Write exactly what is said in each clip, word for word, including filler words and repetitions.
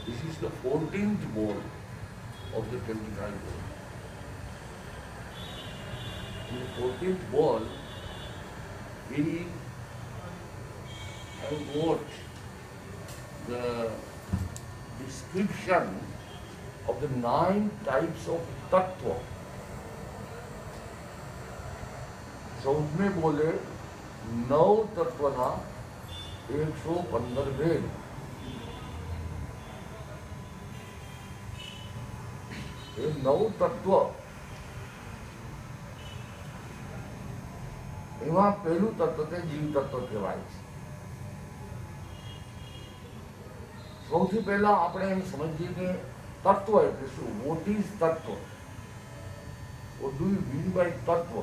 This is the fourteenth ball of the twenty-five ball. In the fourteenth ball, we have got the description of the nine types of tattva. So उसमें बोले नौ तत्वना एक सौ पंद्रह भेद. ये नौ तत्व એમાં પહેલું તત્વ તે જીવ તત્વ કહેવાય છે. સૌથી પહેલા આપણે એમ સમજીએ કે તત્વ એટલે શું? વોટ ઇઝ તત્વ? What do you mean by તત્વ?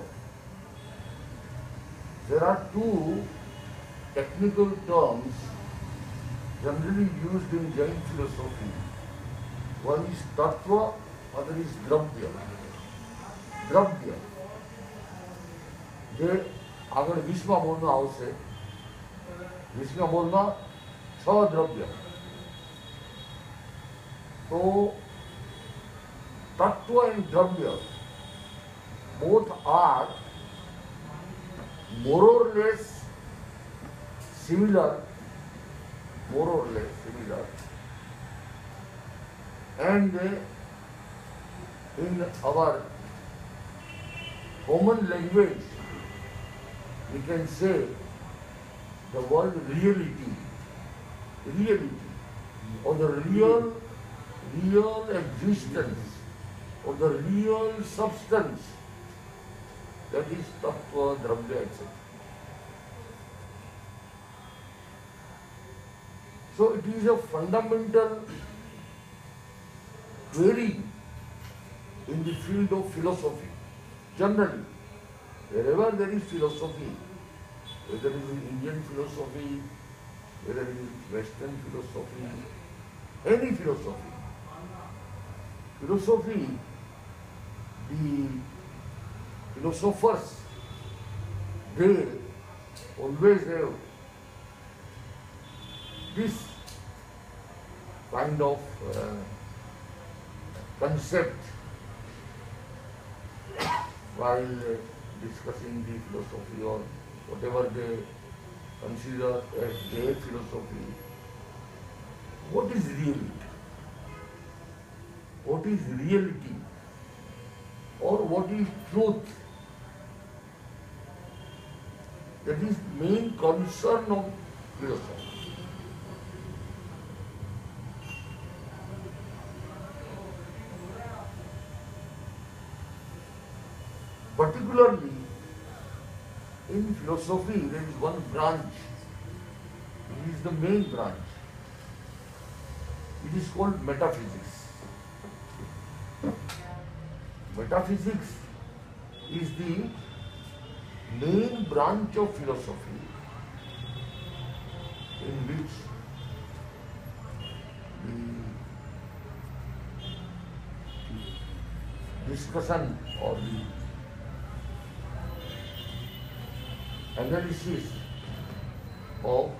There are two technical terms generally used in Jain philosophy. One is Tattva, other is Dravya. Dravya. જે આગળ વિશ્વમાં બોલમાં આવશે, વિશ્વમાં બોલમાં છ દ્રવ્ય. તો તત્વ and દ્રવ્ય both are more or less similar, more or less similar, and in our common language we can say the word reality, reality, or the real, real existence, or the real substance. That is Tattva, Dravya, et cetera. So it is a fundamental query in the field of philosophy. Generally, wherever there is philosophy, whether it is Indian philosophy, whether it is Western philosophy, any philosophy, philosophy, the philosophers, they always have this kind of uh, concept while uh, discussing the philosophy or whatever they consider as their philosophy. What is reality? What is reality? Or what is truth? That is the main concern of philosophy. Particularly in philosophy, there is one branch. It is the main branch. It is called metaphysics. Metaphysics is the main branch of philosophy in which the discussion or the analysis of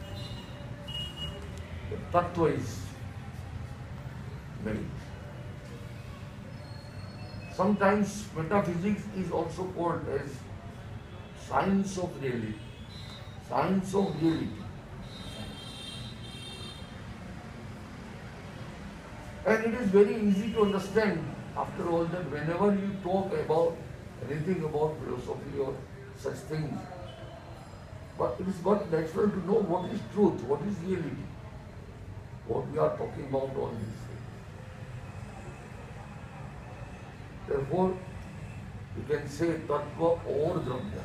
the tattva is made. Sometimes metaphysics is also called as science of reality. Science of reality. And it is very easy to understand, after all, that whenever you talk about anything about philosophy or such things, but it is but natural to know what is truth, what is reality, what we are talking about all these things. Therefore, you can say Tattva or Dravya.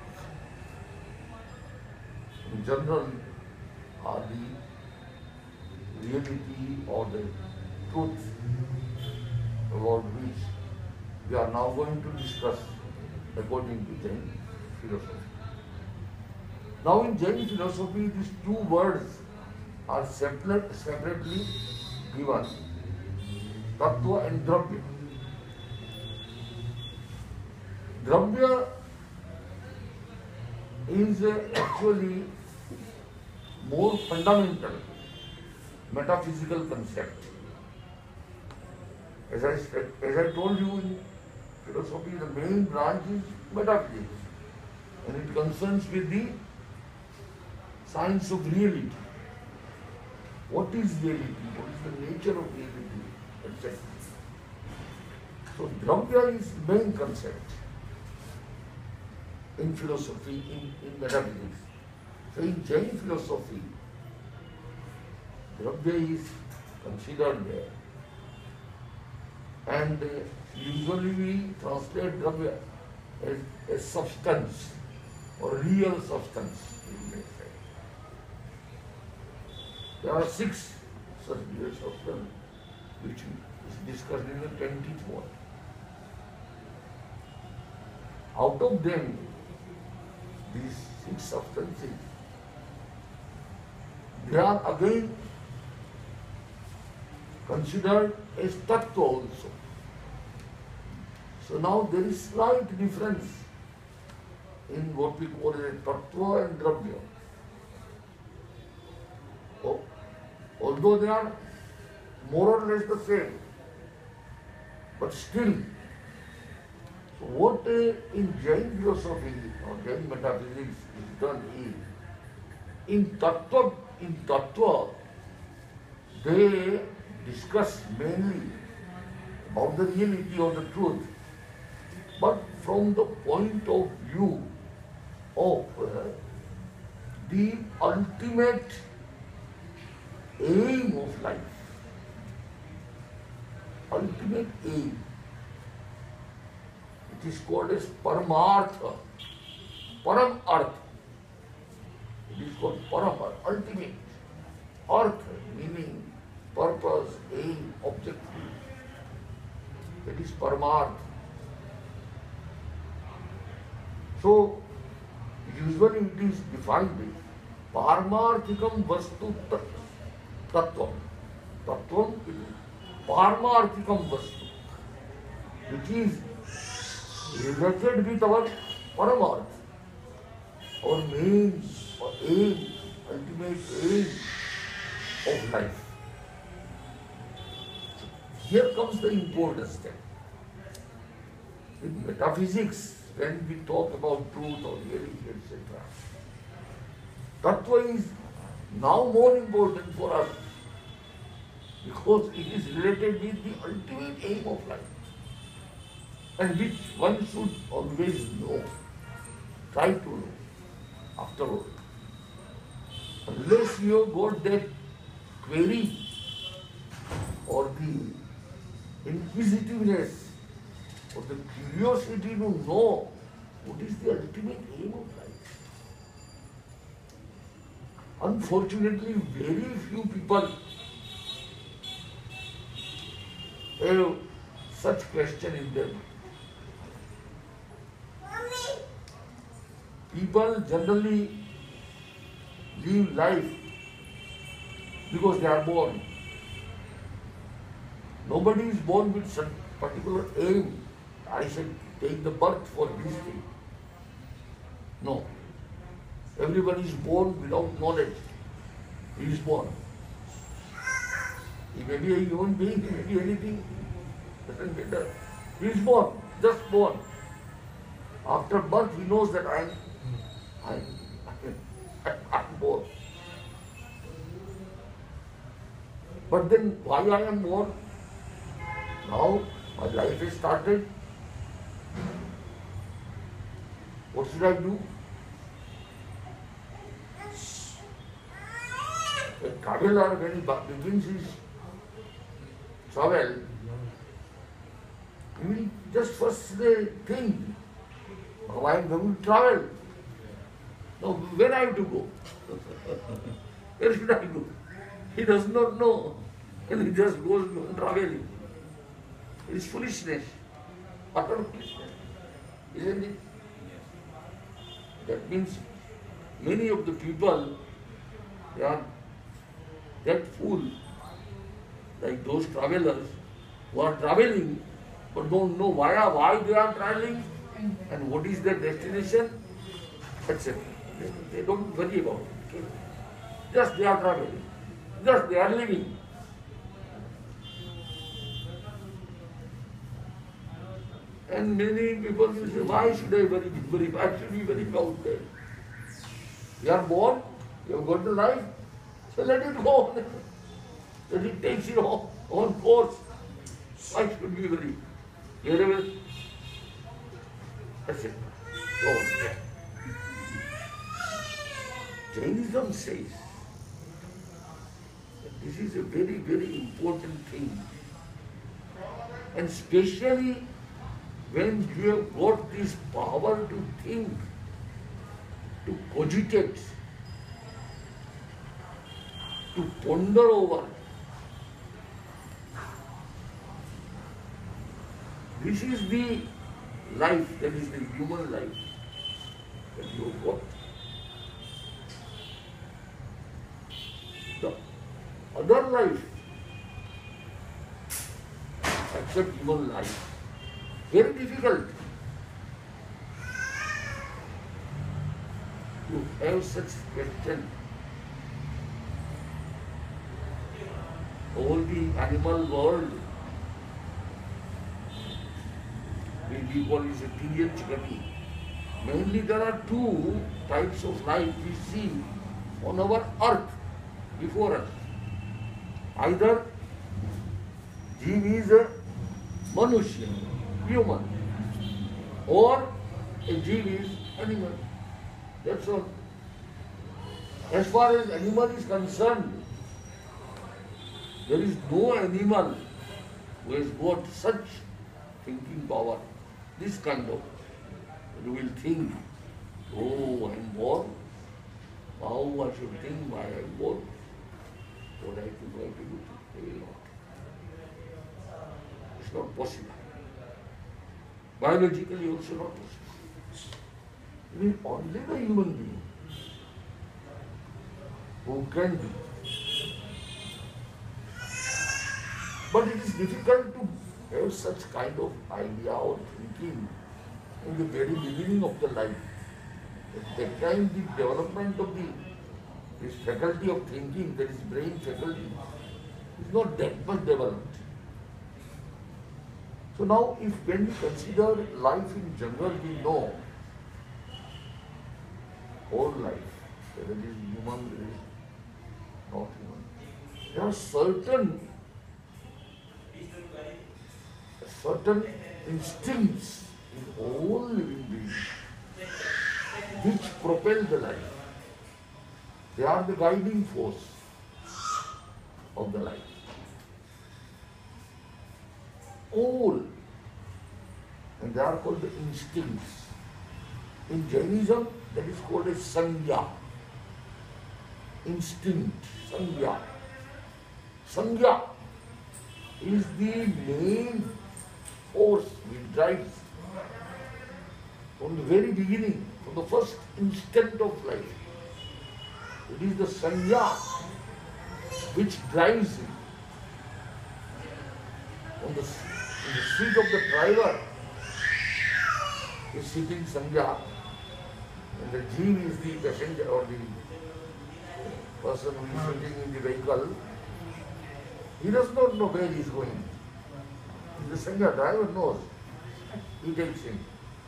In general, are the reality or the truth about which we are now going to discuss according to Jain philosophy. Now in Jain philosophy, these two words are separate, separately given, Tattva and Dravya. Dravya is uh, actually more fundamental metaphysical concept. As I, as I told you in philosophy, the main branch is metaphysics, and it concerns with the science of reality. What is reality? What is the nature of reality? et cetera. So Dravya is main concept in philosophy, in, in metaphysics. So in Jain philosophy, Dravya is considered there. And uh, usually we translate Dravya as a substance or real substance. There are six such real substances which is discussed in the twentieth one. Out of them, these six substances, they are again considered as Tattva also. So now there is slight difference in what we call as Tatva and Dravya. Oh, although they are more or less the same, but still, so what uh, in Jain philosophy or Jain metaphysics is done is, in Tattva, in Tattva, they discuss mainly about the reality or the truth, but from the point of view of uh, the ultimate aim of life. Ultimate aim. It is called as Paramartha. Param Artha. It is called Param, ultimate. Artha, meaning purpose, aim, objective. That is Paramartha. So, usually it is defined as Paramarthikam Vastu Tattvam. Tattvam is Paramarthikam Vastu, which is related with our Paramarth, our main, our aim, ultimate aim of life. Here comes the important step. In metaphysics, when we talk about truth or reality, et cetera, Tattva is now more important for us because it is related with the ultimate aim of life, and which one should always know, try to know, after all. Unless you have got that query or the inquisitiveness or the curiosity to know what is the ultimate aim of life. Unfortunately, very few people have such question in them. People generally live life because they are born. Nobody is born with some particular aim. I should take the birth for this thing. No. Everybody is born without knowledge. He is born. He may be a human being, he may be anything. Doesn't matter. He is born, just born. After birth, he knows that I am, I am, I am born. But then, why I am born? Now, my life is started. What should I do? A traveler, when he begins his travel, he will just first say, think, oh, I am going to travel. Now, where I have to go? Where should I go? He does not know. And he just goes on traveling. It is foolishness. Utter foolishness. Isn't it? That means many of the people, they are that fool, like those travelers who are traveling but don't know why, why they are traveling and what is their destination, et cetera. They, they don't worry about it. Okay? Just they are traveling. just they are living. And many people will say, why should I worry? Worry? Why should we worry about that? You are born, you have got the life, so let it go. Let it take its own, own course. Why should we worry? Wherever, that's it. Go on. Jainism says that this is a very, very important thing. And especially when you have got this power to think, to cogitate, to ponder over, this is the life, that is the human life that you have got. The other life, except human life, very difficult to have such question. All the animal world, we call it a Tiryachakati. Mainly there are two types of life we see on our earth, before us. Either Jeev is a Manushya, human, or a Jeev is animal. That's all. As far as animal is concerned, there is no animal who has got such thinking power, this kind of. You will think, oh, I am born, how I should think why I am born, what I should try to do. They will not. It's not possible. Biologically also not possible. It is only the human being who can do. But it is difficult to have such kind of idea or thinking in the very beginning of the life. At that time, the development of the this faculty of thinking, that is brain faculty, is not that much developed. So now, if when we consider life in general, we know whole life, whether it is human, whether it is not human. There are certain certain instincts in all living beings which propel the life. They are the guiding force of the life. All. And they are called the instincts. In Jainism, that is called a sangya. Instinct, sangya. Sangya is the main force which drives from the very beginning, from the first instant of life. It is the sangya which drives him. On the, in the seat of the driver is sitting sangya, and the jeev is the passenger or the person who is sitting in the vehicle. He does not know where he is going. The sangya driver knows. He takes him.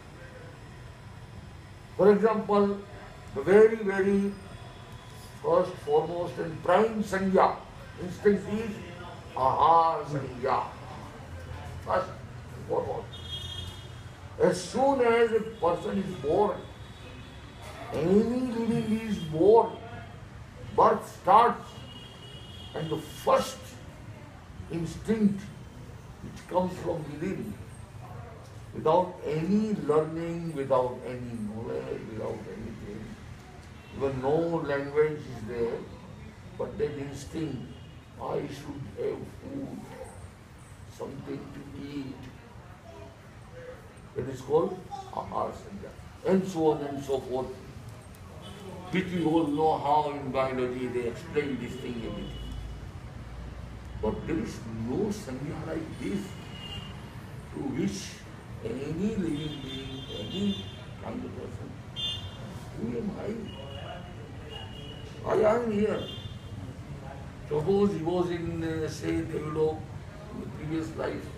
For example, the very, very first, foremost and prime sangya instinct is aha sangya. First and foremost. As soon as a person is born, any living being is born, birth starts, and the first instinct which comes from within, without any learning, without any knowledge, without anything, even no language is there, but that instinct, I should have food, something to eat. That is called ahar sangya, and so on and so forth, which we all know how in biology they explain this thing, everything. But there is no sangya like this to which any living being, any kind of person, who am I? I am here. Suppose he was in, uh, say, Develop, in the previous life,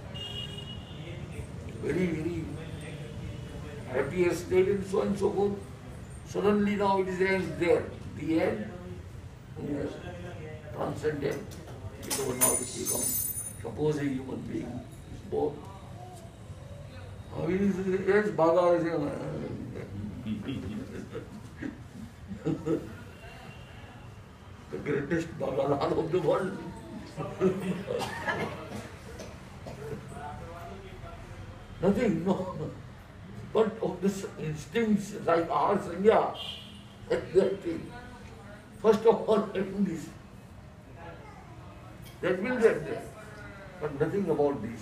very, very happier state and so on and so forth. Suddenly now it is end there. The end, yes, transcendent. It will now become, suppose a human being is born. Now he is, yes, Bhaga is the greatest Bhagavan of the world. Nothing, no. But of this instincts like our Sanya, that thing. First of all, having this. That will get there. But nothing about this.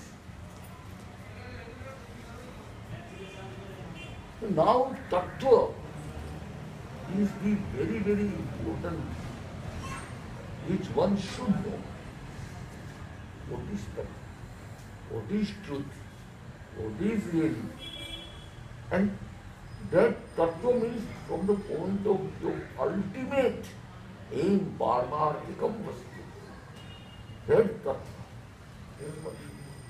So now, Tattva is the very, very important which one should know. What is Tattva? What is truth? What is really? And that Tattva means from the point of view of ultimate aim, Parmarthikam Vastu. That Tattva is what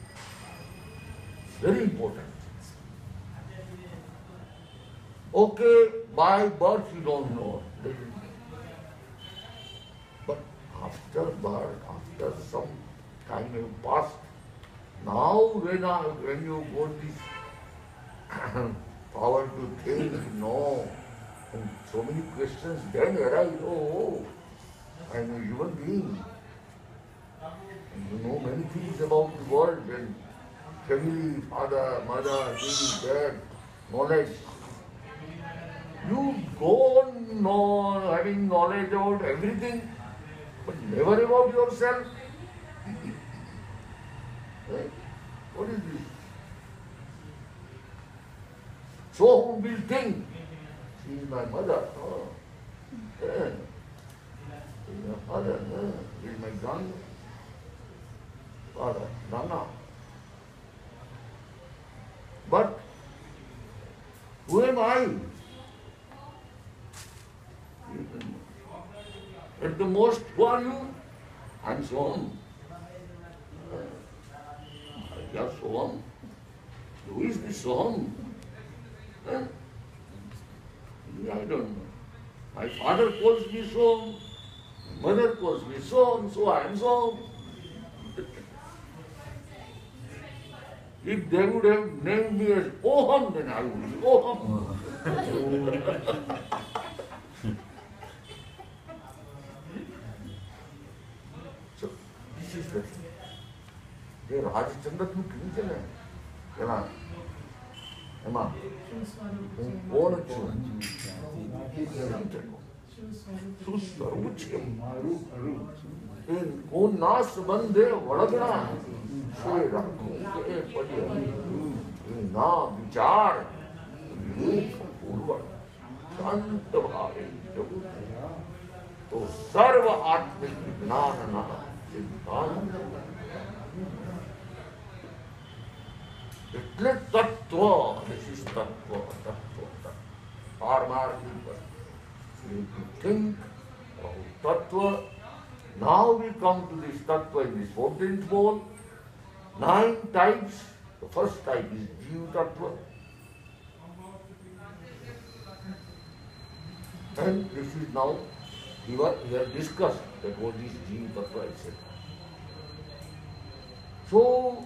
is very important. Okay, by birth you don't know. But after birth, after some time have passed, now when, I, when you got this power to think, know, and so many questions then arise, oh, oh, I am a human being. And you know many things about the world and family, father, mother, this, that, knowledge. You go on know, having knowledge about everything, but never about yourself. Right? What is this? So who will think? She is my mother. Oh. Yeah. She is my father. Yeah. He is my grandfather, Nana. But who am I? At the most, who are you? I am Soham. Yeah, Soham. Who is this Soham? Huh? I don't know. My father calls me Soham, mother calls me Soham, so I am Soham. If they would have named me as Oham, then I would be Oham. So, this is the thing. They Rajchandra નું કેવું છે ને એમાં એમાં હું કોણ છું શું સ્વરૂપ છે કોણ ના સંબંધે વળગણા એ રાખું કે પડી ના વિચાર પૂર્વક શાંત ભાવે જવું તો સર્વ આત્મિક જ્ઞાનના સિદ્ધાંત એટલે તત્વ, this is tattva, tattva, Parmarthika. You think about tattva. Now we come to this tattva in this fourteenth bowl. Nine types. The first type is Jiva tattva. And this is now, we have discussed that what is Jiva tattva, et cetera. So,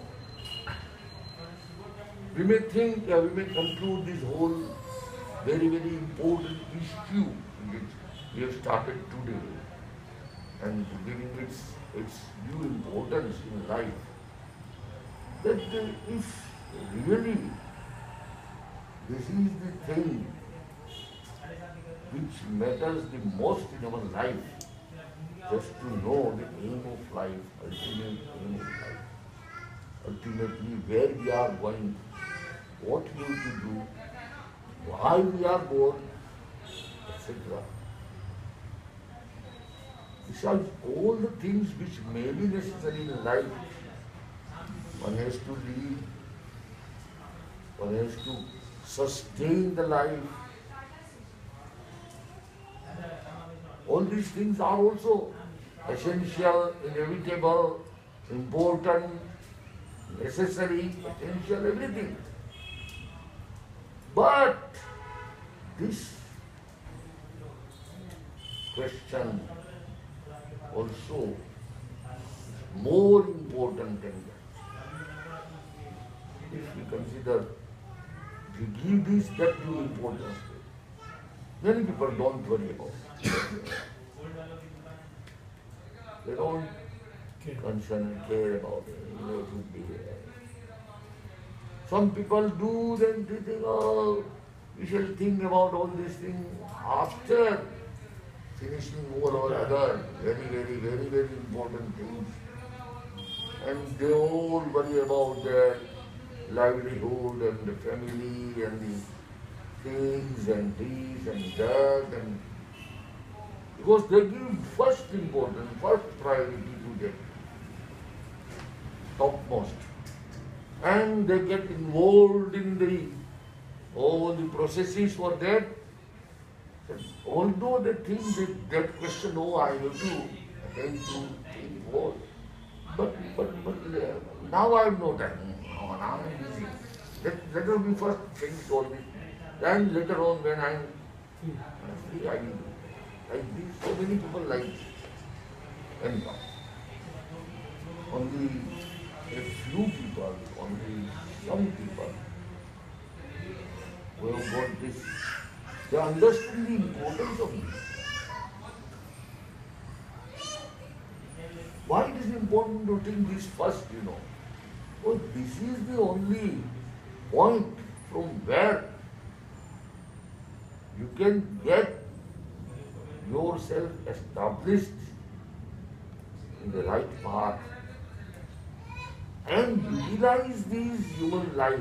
we may think, uh, we may conclude this whole very, very important issue which we have started today and giving its, its due importance in life. That uh, if really this is the thing which matters the most in our life, just to know the aim of life, ultimate aim of life, ultimately where we are going, what we have to do, why we are born, et cetera. Besides all the things which may be necessary in life, one has to live, one has to sustain the life. All these things are also essential, inevitable, important, necessary, essential, everything. But this question also is more important than that. If we consider, if we give this that due importance, many people don't worry about it. They don't concern and care about it. You know, it would be there. Some people do, then they think, oh, we shall think about all these things after finishing all or other very, very, very, very important things. And they all worry about their livelihood and the family and the things and this and that, and because they give first importance, first priority to them, topmost. And they get involved in the all the processes for that. Although they think that, that question, oh, I have to attend to involve. But, but, but uh, now I have no time. No, now I am busy. Let, let me first finish all this. Then later on when I am free, I will do. Like this, so many people like this. And only a few people, only some people who have got this, they understand the importance of this. Why it is important to think this first, you know? Because this is the only point from where you can get yourself established in the right path and utilize this human life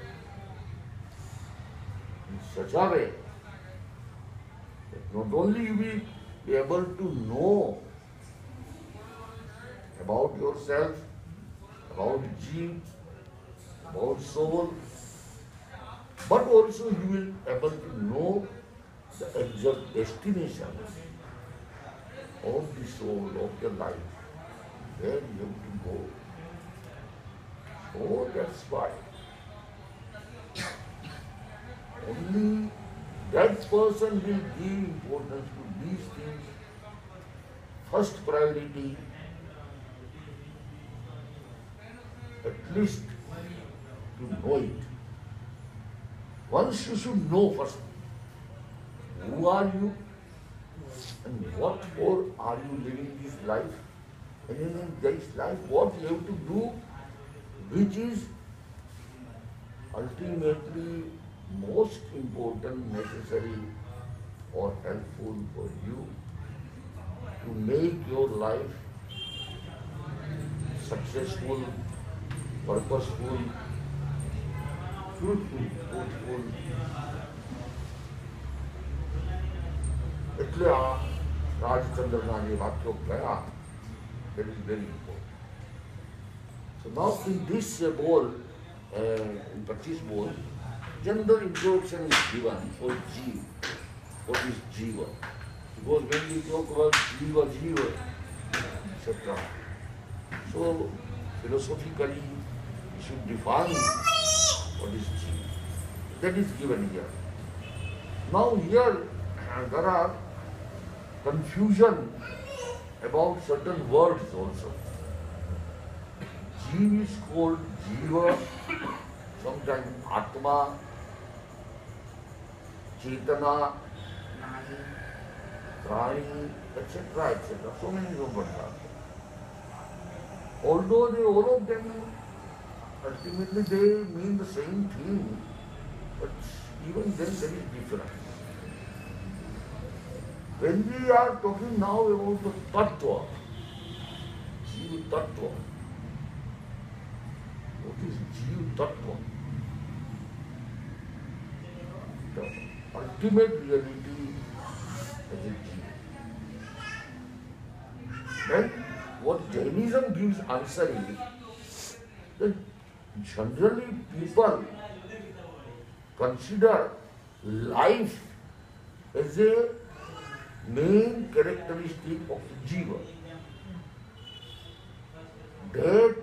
in such a way that not only you will be able to know about yourself, about Jeev, about soul, but also you will be able to know the exact destination of the soul, of the life, where you have to go. So that's why only that person will give importance to these things, first priority, at least to know it. Once you should know first, who are you and what for are you living this life? And in this life, what you have to do, which is ultimately most important, necessary or helpful for you to make your life successful, purposeful, fruitful, fruitful. એટલે આ રાજચંદ્રના જે વાક્યો કયા, that is very important. So now in this uh, ball, uh, in practice ball, general introduction is given for Jeev. What is Jiva? Because when we talk about Jiva, Jiva, et cetera. So philosophically, we should define what is Jiva. That is given here. Now here uh, there are confusion about certain words also. Jeev is called Jiva, sometimes Atma, Chetana, Prani, et cetera, et cetera. So many words are there. Although they, all of them, ultimately they mean the same thing, but even then there is difference. When we are talking now about the Tattva, Jiva Tattva, what is Jiva Tattva? The ultimate reality as a Jiva. Then what Jainism gives answer is that generally people consider life as a main characteristic of the Jiva. that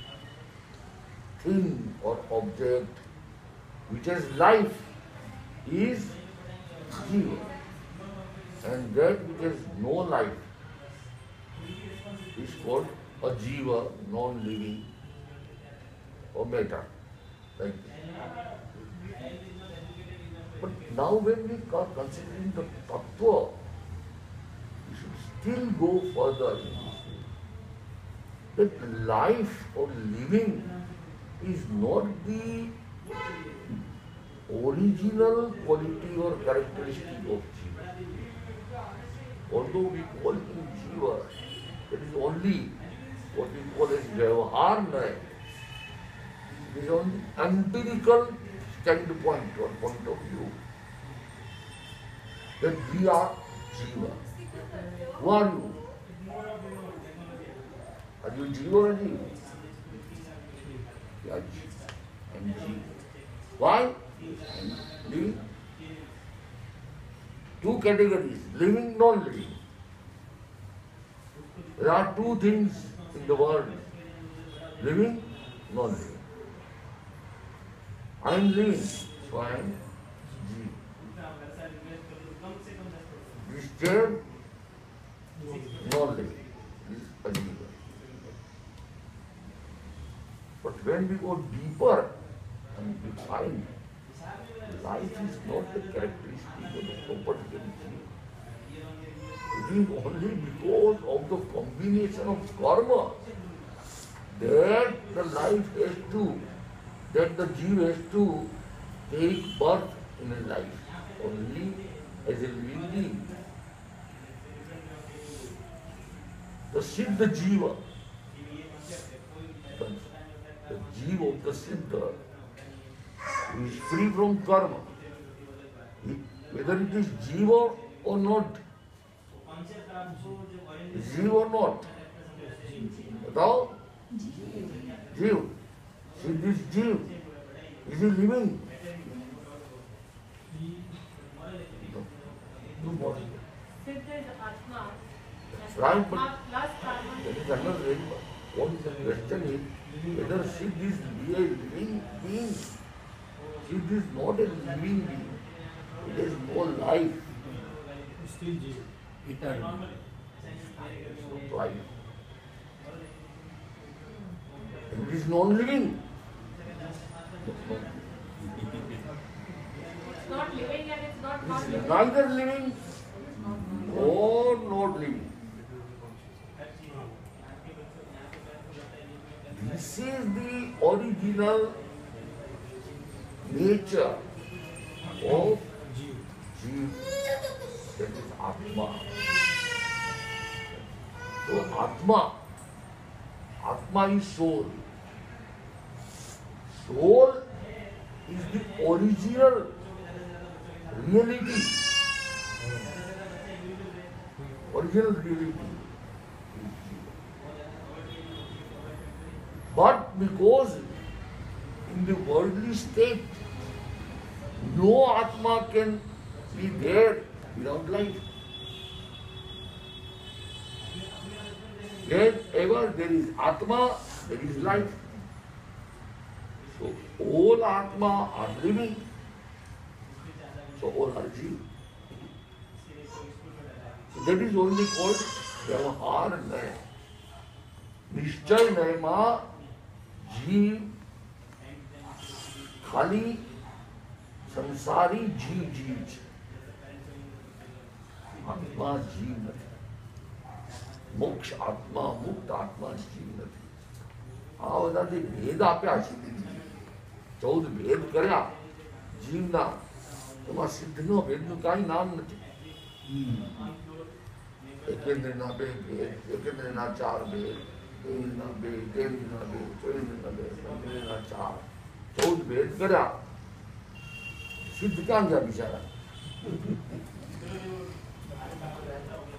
thing or object which has life is Jiva, and that which has no life is called a Jiva, non-living, or Meta, like this. But now when we are considering the Tattva, we should still go further in this way. That life or living is not the original quality or characteristic of Jiva. Although we call him Jiva, it is only what we call as Vyavahar. It is only empirical standpoint or point of view that we are Jiva. Who are you? Are you Jiva or Jiva? You are Jiva. I am Jiva. Why? Living. Two categories, living, non-living. There are two things in the world, living, non-living. I am living, so I am Jiva. This chair, non-living, is a Jiva. But when we go deeper and we find life is not the characteristic or the property of Jiva. It is only because of the combination of karma that the life has to, that the Jiva has to take birth in a life, or live as a living being. The Siddha Jiva, the, the Jiva of the Siddha, who is free from karma, whether it is Jiva or not, Jiva or not, बताओ, Jiva. See this Jiva, is he living? No. Right, but that is another thing. What is the question is whether Siddha is a living being. Siddha is not a living being. It has no life. Still Jiva. Eternal. No life. It is non-living. It's not living and it's not not It's living. neither living nor not living. This is the original nature of Jiva, that is Atma. So Atma, Atma is soul. Soul is the original reality. Original reality. But because in the worldly state, no Atma can be there without life. Wherever there is Atma, there is life. So all Atma are living. So all are Jiva. So that is only called Vyavahar Naya. Nishchay Nayama जीव खाली संसारी जीव जीव છે આત્મા જીવ નથી મોક્ષ આત્મા મુક્ત આત્મા જીવ નથી આ બધા જે ભેદ આપ્યા છે ચૌદ ભેદ કર્યા જીવના એમાં સિદ્ધનો ભેદનું કાંઈ નામ નથી એકેન્દ્રના બે ભેદ એકેન્દ્રના ચાર ભેદ બે કેન્દ્રના બે ચોવીસના બે પંદરના ચાર ચૌદ ભેદ કર્યા સિદ્ધ ક્યાં ગયા બિચારા